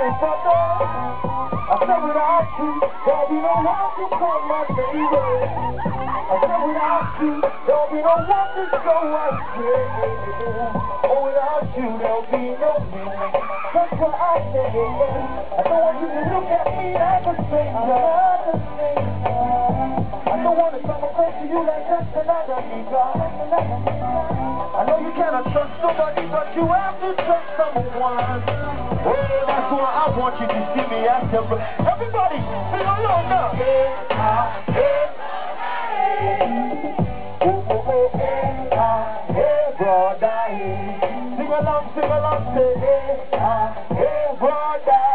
I said without you, there'll be no one to call my baby. I said without you, there'll be no one to show us good. Oh, without you, there'll be no me. That's what I say. I don't want you to look at me like a stranger. I don't want to come across to you like just another nigga. I know you cannot trust nobody, but you have to trust someone. Oh, that's why I want you to see me as your brother. Everybody, sing along now. Hey, brother. Sing along, say, hey, brother.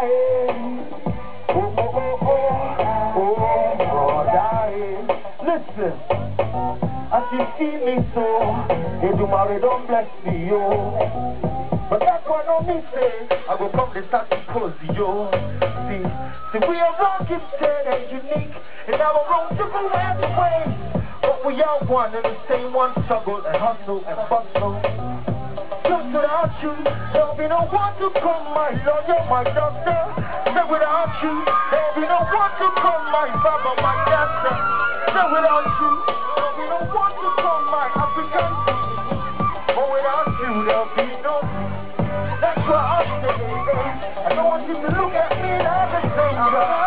Listen, as you see me so, they do marry, don't bless me, yo. But that's what on me say, I go come to start to cozy, yo. See, we are wrong, gifted and unique, and our wrong different ways of ways. But we are one and the same one, struggle and hustle and bustle. Just without you, there'll be no one to come my lawyer, my doctor. Say without you, there'll be no one to come my father, my doctor. Say without you, there'll be no one to come my African. But without you, there'll be no. That's what I'm saying. I don't want you to look at me like a stranger.